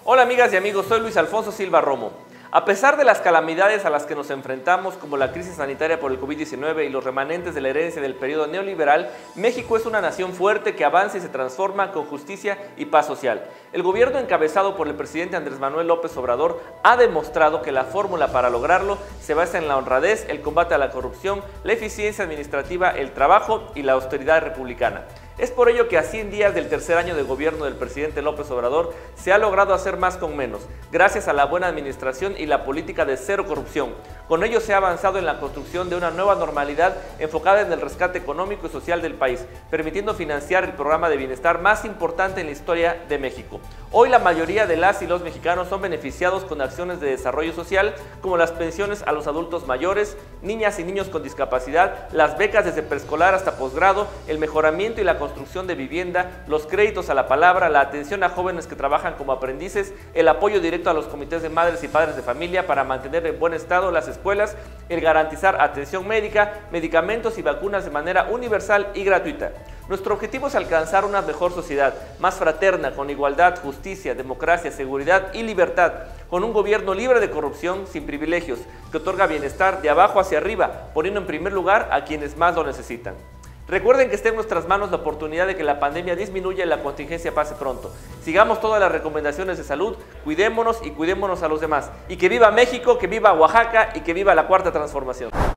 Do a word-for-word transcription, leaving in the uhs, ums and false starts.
Hola amigas y amigos, soy Luis Alfonso Silva Romo. A pesar de las calamidades a las que nos enfrentamos, como la crisis sanitaria por el COVID diecinueve y los remanentes de la herencia del periodo neoliberal, México es una nación fuerte que avanza y se transforma con justicia y paz social. El gobierno encabezado por el presidente Andrés Manuel López Obrador ha demostrado que la fórmula para lograrlo se basa en la honradez, el combate a la corrupción, la eficiencia administrativa, el trabajo y la austeridad republicana. Es por ello que a cien días del tercer año de gobierno del presidente López Obrador se ha logrado hacer más con menos, gracias a la buena administración y la política de cero corrupción. Con ello se ha avanzado en la construcción de una nueva normalidad enfocada en el rescate económico y social del país, permitiendo financiar el programa de bienestar más importante en la historia de México. Hoy la mayoría de las y los mexicanos son beneficiados con acciones de desarrollo social como las pensiones a los adultos mayores, niñas y niños con discapacidad, las becas desde preescolar hasta posgrado, el mejoramiento y la construcción de vivienda, los créditos a la palabra, la atención a jóvenes que trabajan como aprendices, el apoyo directo a los comités de madres y padres de familia para mantener en buen estado las escuelas, el garantizar atención médica, medicamentos y vacunas de manera universal y gratuita. Nuestro objetivo es alcanzar una mejor sociedad, más fraterna, con igualdad, justicia, democracia, seguridad y libertad, con un gobierno libre de corrupción, sin privilegios, que otorga bienestar de abajo hacia arriba, poniendo en primer lugar a quienes más lo necesitan. Recuerden que está en nuestras manos la oportunidad de que la pandemia disminuya y la contingencia pase pronto. Sigamos todas las recomendaciones de salud, cuidémonos y cuidémonos a los demás. Y que viva México, que viva Oaxaca y que viva la Cuarta Transformación.